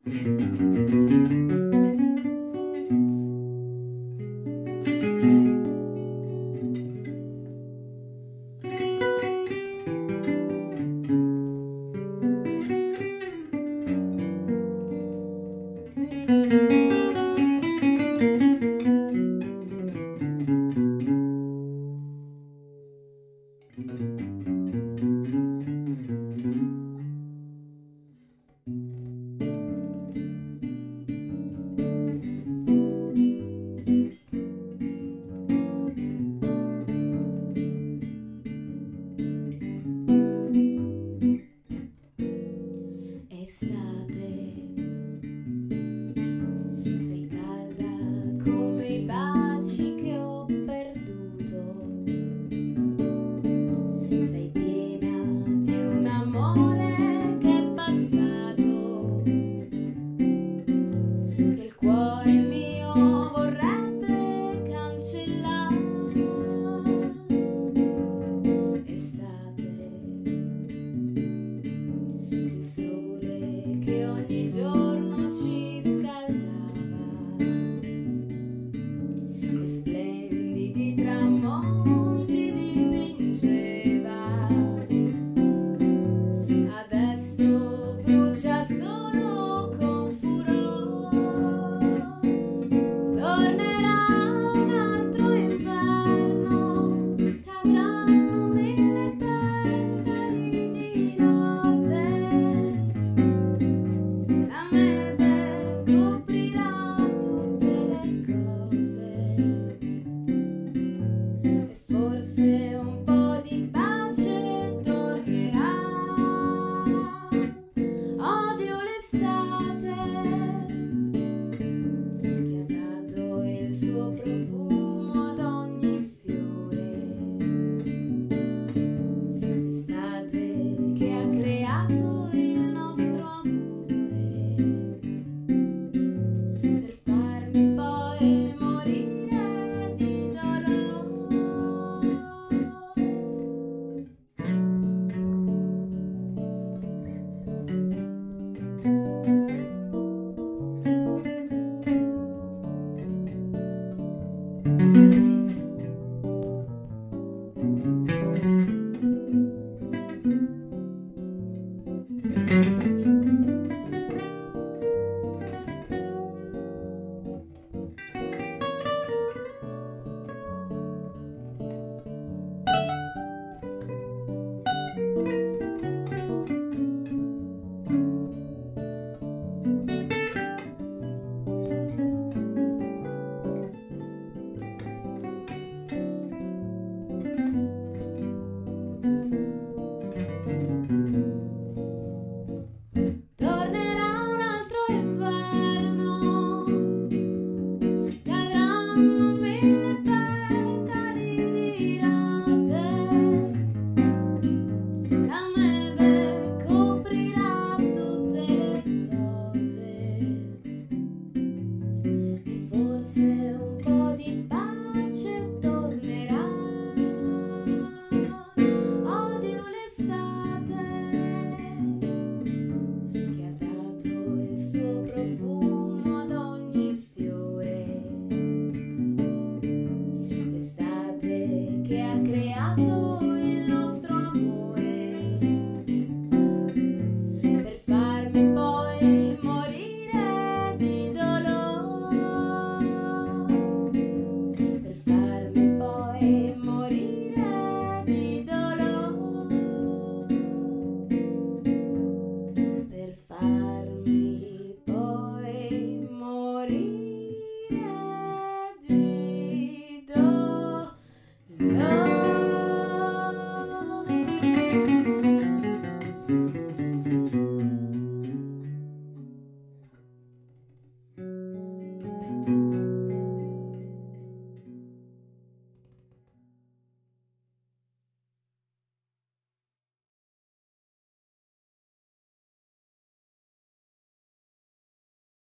Sei calda come i baci che ho perduto, sei piena di un amore che è passato, che il cuore mio vorrebbe cancellare. Estate, il sole che ogni giorno ci scaldava, e splendidi tramonti dipingeva. Adesso brucia solo con furore, tornerà un altro inverno, cadranno mille petali di rose. La neve coprirà tutte le cose, e forse un po' di pace tornerà. Odio l'estate.